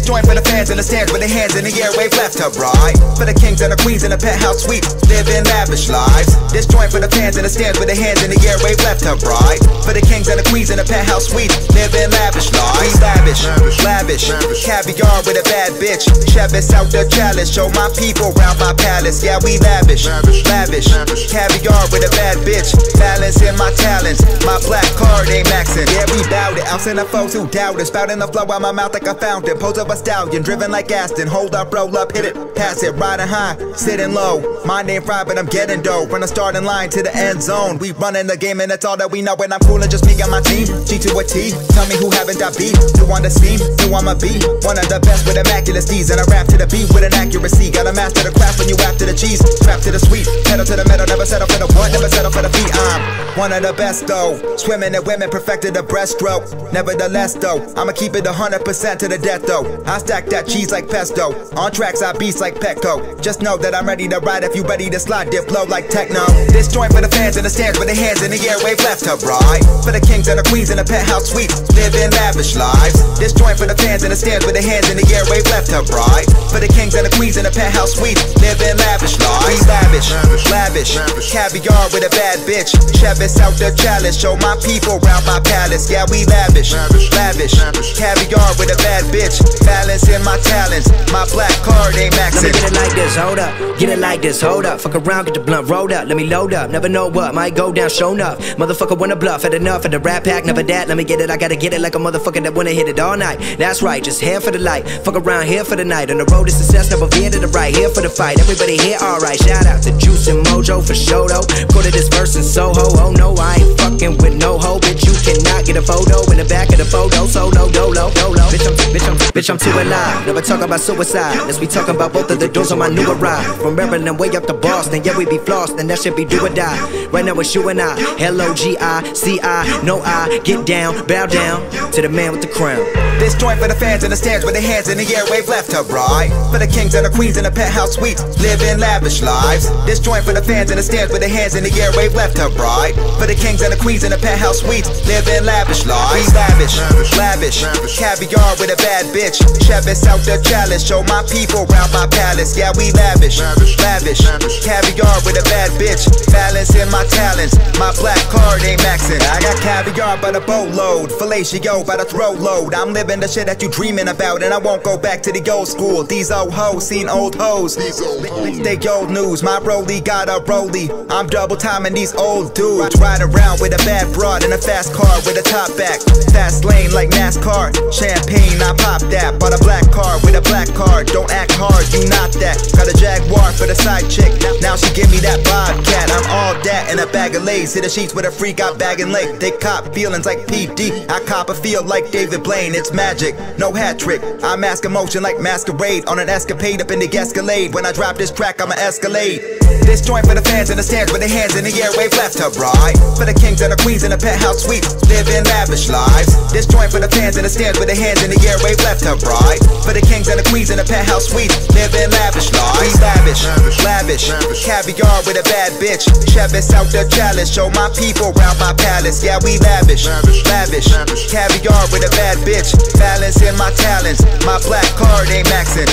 joint for the fans in the stands with their hands in the air, wave left to right. For the kings and the queens in the penthouse suite, living lavish lives. This joint for the fans in the stands with their hands in the air, wave left to right. For the kings and the queens in the penthouse suite, living lavish lives. We lavish, caviar with a bad bitch. Chevis out the chalice, show my people round my palace. Yeah, we lavish, caviar with a bad bitch. Balance in my talents, my black card ain't maxing. Yeah, we bout it, I'll send the foes who doubt it. Spouting the flow out my mouth like a fountain. Pose of a stallion, driven like Aston. Hold up, roll up, hit it, pass it, riding high, sitting low. Mine ain't fried, but I'm getting dough. From the starting line to the end zone, we running the game and that's all that we know. And I'm coolin', just me and my team, G to a T. Tell me who haven't I beat, who on the scheme, who I'ma be. One of the best with immaculate steeds, and I rap to the beat with an accuracy. Gotta master the craft when you after the cheese, trap to the sweet, pedal to the metal, never settle for the one, never settle for the feet. I'm one of the best though, swimming in women, perfected the breaststroke. Nevertheless though, I'ma keep it 100% to the death though. I stack that cheese like pesto, on tracks I beast like Petco. Just know that I'm ready to ride if you ready to slide, dip low like techno. This joint for the fans in the stands with their hands in the air, wave left to right. For the kings and the queens in the penthouse suite, living lavish lives. This joint for the fans in the stands with their hands in the air, wave left to right. For the kings and the queens in the penthouse suite, living lavish lives. We lavish, caviar with a bad bitch. Chevis out the chalice, show my people round my palace. Yeah, we lavish, caviar with a bad bitch. Balance in my talents, my black card ain't maxing. Let me get it like this, hold up. Get it like this, hold up. Fuck around, get the blunt rolled up. Let me load up, never know what might go down, show enough. Motherfucker wanna bluff, had enough of the rap pack, never that. Let me get it, I gotta get it like a motherfucker that wanna hit it all night. That's right, just here for the light. Fuck around here for the night. On the road to success, never veer to the right. Here for the fight, everybody here alright. Shout out to Juice and Mojo for show though. Quoted this verse in Soho, oh no, I ain't fucking with no hoe. Bitch, you cannot get a photo in the back of the photo. Solo, dolo, dolo. Bitch, I'm too alive. Never talk about suicide. Let's be talking about both of the doors on my new arrive. From Maryland way up to Boston, yeah, we be flossed, and that shit be do or die. Right now it's you and I. L-O-G-I-C-I, no I. Get down, bow down to the man with the crown. This joint for the fans in the stands with their hands in the air, wave left to right. For the kings and the queens in the penthouse suites, living lavish lives. This joint for the fans in the stands with their hands in the air, wave left to right. For the kings and the queens in the penthouse suites, living lavish lives. We lavish, caviar with a bad bitch. Chevis out the chalice, show my people round my palace. Yeah, we lavish, caviar with a bad bitch. Balance in my talents, my black card ain't maxing. I got caviar by the boatload, fellatio by the throat load. I'm living the shit that you dreaming about, and I won't go back to the old school. These old hoes seen old hoes. They old news, my rollie got a rollie. I'm double timing these old dudes. Riding around with a bad broad in a fast car with a top back. Fast lane like NASCAR. Champagne, I pop that. Bought a black car with a black card. Don't act hard, you not that. Got a Jaguar for the side chick. Now she give me that Bobcat. I'm all that in a bag of lays. Hit the sheets with a freak out bag and lake. They cop feelings like PD. I cop a feel like David Blaine. It's magic, no hat trick. I mask emotion like masquerade. On an escapade up in the Escalade. When I drop this track, I'ma escalate. This joint for the fans in the stands with their hands in the air, wave left to right. For the kings and the queens in the penthouse suite, living lavish lives. This joint for the fans in the stands with their hands in the air, wave left to right. For the kings and the queens in the penthouse suite, living lavish lives. We lavish, caviar with a bad bitch. Chevis out the chalice, show my people round my palace. Yeah, we lavish, caviar with a bad bitch. Balance in my talents, my black card ain't maxing.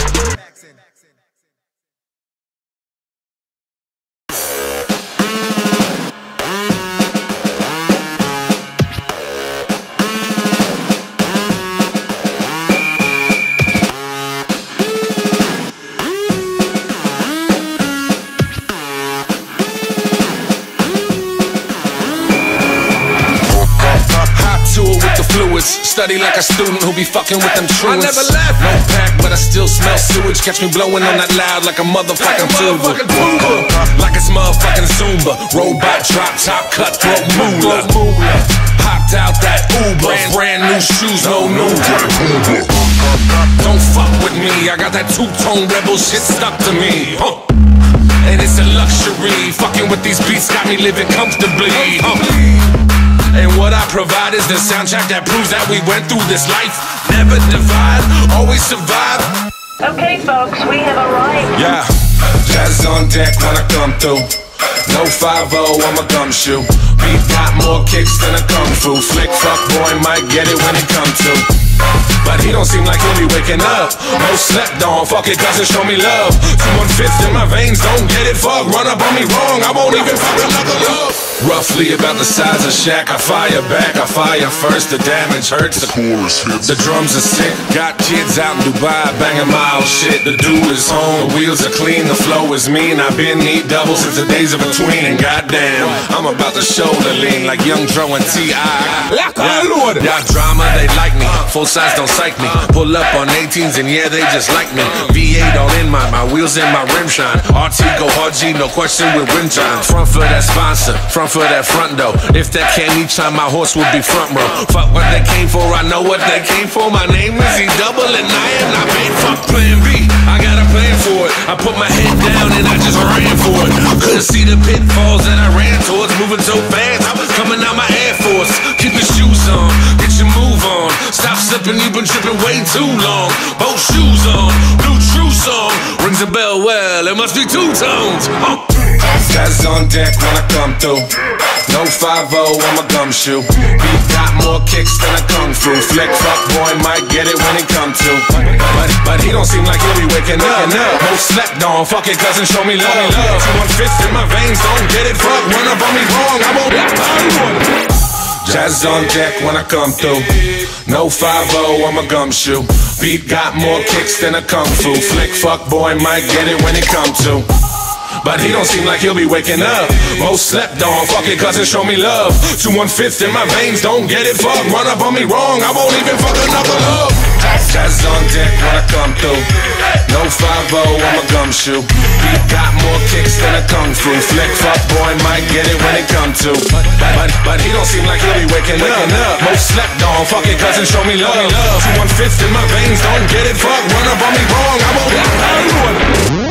Study like a student who be fucking with them truants. I never left. No pack, but I still smell sewage. Catch me blowing on that loud like a motherfucking tuba. Like it's motherfucking Zumba. Robot, drop top, cutthroat moolah. Hopped out that Uber. Brand new shoes, no new. Don't fuck with me. I got that two-tone rebel shit stuck to me. And it's a luxury. Fucking with these beats got me living comfortably. And what I provide is the soundtrack that proves that we went through this life. Never divide, always survive. Okay, folks, we have arrived. Yeah, jazz on deck when I come through. No 5-0, I'm a gumshoe. Beat got more kicks than a kung fu. Slick fuck boy might get it when it comes to But he don't seem like he'll be waking up. No slept on, fuck it, cousin, show me love. 2/1/5 in my veins, don't get it, fuck. Run up on me wrong, I won't even fuck another love. Roughly about the size of Shaq, I fire back, I fire first, the damage hurts. The chorus hits. The drums are sick, got kids out in Dubai banging my old shit. The dude is home, the wheels are clean, the flow is mean. I've been need double since the days of between. And goddamn, I'm about to shoulder lean like Young Dro and T.I. Y'all drama, they like me, full size don't psych me. Pull up on 18s and yeah, they just like me. V8 all in my wheels in my rim shine. RT go hard G, no question with rim time. Front for that sponsor, front for that front door. If that came each time, my horse would be front row. Fuck what they came for, I know what they came for. My name is E-double and I am not paid. Fuck plan B, I got a plan for it. I put my head down and I just ran for it. Couldn't see the pitfalls that I ran towards. Moving so fast, I was coming out my Air Force. Keep your shoes on, get your move on. Stop slipping, you've been tripping way too long. Both shoes on, new true song. Rings a bell, well, it must be two tones. Jazz on deck when I come through. No 5-0, I'm a gumshoe. Beat got more kicks than a kung fu. Flick fuck boy might get it when he come to. But he don't seem like he'll be waking up. No slept on, fuck it, cousin, show me love. 2/1/5 in my veins, don't get it, fuck. Run up on me wrong, I won't. Jazz on deck when I come through. No 5-0, I'm a gumshoe. Beat got more kicks than a kung fu. Flick fuck boy might get it when he come to. But he don't seem like he'll be waking up. Most slept on, fuck it, cousin, show me love. 2/1/5 in my veins, don't get it, fuck. Run up on me wrong, I won't even fuck another love. Jazz on deck when I come through. No 5-0, I'm a gumshoe. Beat got more kicks than a kung fu. Flick fuck boy might get it when it come to. But he don't seem like he'll be waking up. Most slept on, fuck it, cousin, show me love. 2/1/5 in my veins, don't get it, fuck. Run up on me wrong, I won't.